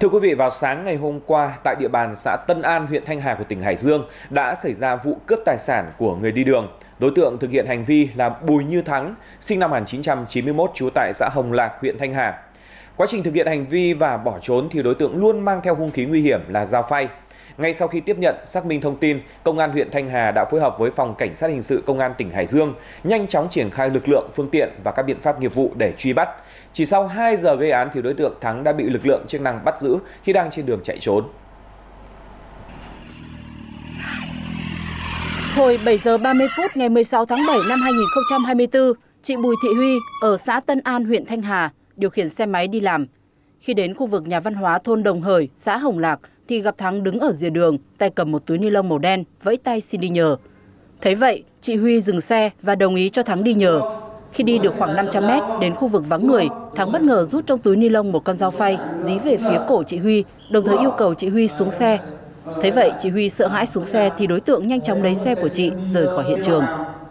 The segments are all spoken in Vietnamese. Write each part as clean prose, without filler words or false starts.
Thưa quý vị, vào sáng ngày hôm qua tại địa bàn xã Tân An, huyện Thanh Hà của tỉnh Hải Dương đã xảy ra vụ cướp tài sản của người đi đường. Đối tượng thực hiện hành vi là Bùi Như Thắng, sinh năm 1991, trú tại xã Hồng Lạc, huyện Thanh Hà. Quá trình thực hiện hành vi và bỏ trốn thì đối tượng luôn mang theo hung khí nguy hiểm là dao phay. Ngay sau khi tiếp nhận xác minh thông tin, Công an huyện Thanh Hà đã phối hợp với Phòng Cảnh sát Hình sự Công an tỉnh Hải Dương nhanh chóng triển khai lực lượng, phương tiện và các biện pháp nghiệp vụ để truy bắt. Chỉ sau 2 giờ gây án thì đối tượng Thắng đã bị lực lượng chức năng bắt giữ khi đang trên đường chạy trốn. Hồi 7 giờ 30 phút ngày 16 tháng 7 năm 2024, chị Bùi Thị Huy ở xã Tân An, huyện Thanh Hà điều khiển xe máy đi làm. Khi đến khu vực nhà văn hóa thôn Đồng Hời, xã Hồng Lạc thì gặp Thắng đứng ở rìa đường, tay cầm một túi ni lông màu đen, vẫy tay xin đi nhờ. Thấy vậy, chị Huy dừng xe và đồng ý cho Thắng đi nhờ. Khi đi được khoảng 500 mét đến khu vực vắng người, Thắng bất ngờ rút trong túi ni lông một con dao phay dí về phía cổ chị Huy, đồng thời yêu cầu chị Huy xuống xe. Thấy vậy, chị Huy sợ hãi xuống xe thì đối tượng nhanh chóng lấy xe của chị rời khỏi hiện trường.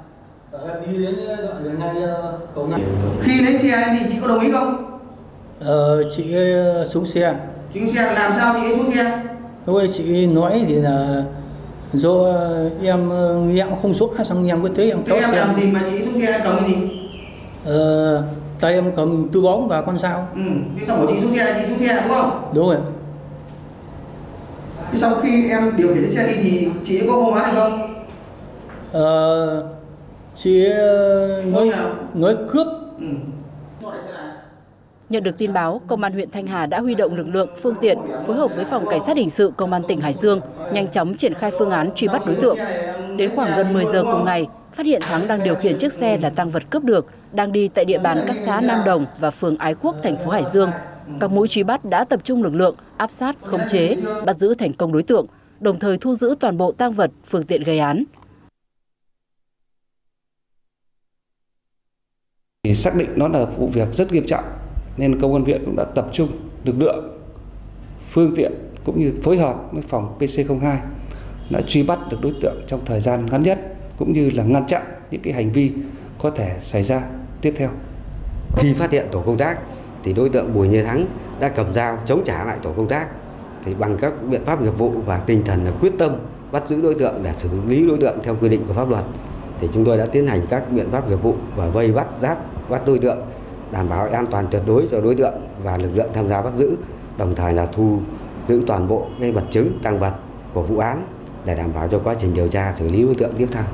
Khi lấy xe thì chị có đồng ý không? Chị xuống xe. Chị xuống xe làm sao chị ấy xuống xe? Lúc ấy chị nói thì là do em không xuống, xong em cứ tới em kéo xe. Em làm gì mà chị xuống xe cầm cái gì? Tay em cầm túi bóng và con dao. Thế xong của chị xuống xe là chị xuống xe đúng không? Đúng rồi. Thế sau khi em điều khiển xe đi thì chị có hô hoán hay không? Chị nói cướp. Nhận được tin báo, Công an huyện Thanh Hà đã huy động lực lượng, phương tiện, phối hợp với Phòng Cảnh sát Hình sự Công an tỉnh Hải Dương nhanh chóng triển khai phương án truy bắt đối tượng. Đến khoảng gần 10 giờ cùng ngày, phát hiện Thắng đang điều khiển chiếc xe là tang vật cướp được, đang đi tại địa bàn các xã Nam Đồng và phường Ái Quốc, thành phố Hải Dương. Các mũi truy bắt đã tập trung lực lượng, áp sát, khống chế, bắt giữ thành công đối tượng, đồng thời thu giữ toàn bộ tang vật, phương tiện gây án. Thì xác định nó là vụ việc rất nghiêm trọng, nên công an huyện cũng đã tập trung lực lượng, phương tiện cũng như phối hợp với phòng PC02 đã truy bắt được đối tượng trong thời gian ngắn nhất, cũng như là ngăn chặn những cái hành vi có thể xảy ra tiếp theo. Khi phát hiện tổ công tác thì đối tượng Bùi Như Thắng đã cầm dao chống trả lại tổ công tác. Thì bằng các biện pháp nghiệp vụ và tinh thần là quyết tâm bắt giữ đối tượng để xử lý đối tượng theo quy định của pháp luật, thì chúng tôi đã tiến hành các biện pháp nghiệp vụ và vây bắt, giáp bắt đối tượng, đảm bảo an toàn tuyệt đối cho đối tượng và lực lượng tham gia bắt giữ, đồng thời là thu giữ toàn bộ cái vật chứng, tang vật của vụ án để đảm bảo cho quá trình điều tra xử lý đối tượng tiếp theo.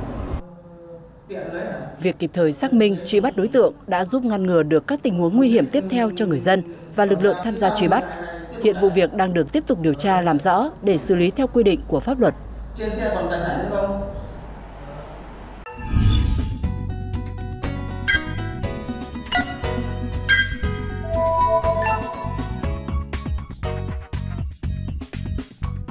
Việc kịp thời xác minh, truy bắt đối tượng đã giúp ngăn ngừa được các tình huống nguy hiểm tiếp theo cho người dân và lực lượng tham gia truy bắt. Hiện vụ việc đang được tiếp tục điều tra làm rõ để xử lý theo quy định của pháp luật. Trên xe còn tài sản nữa không?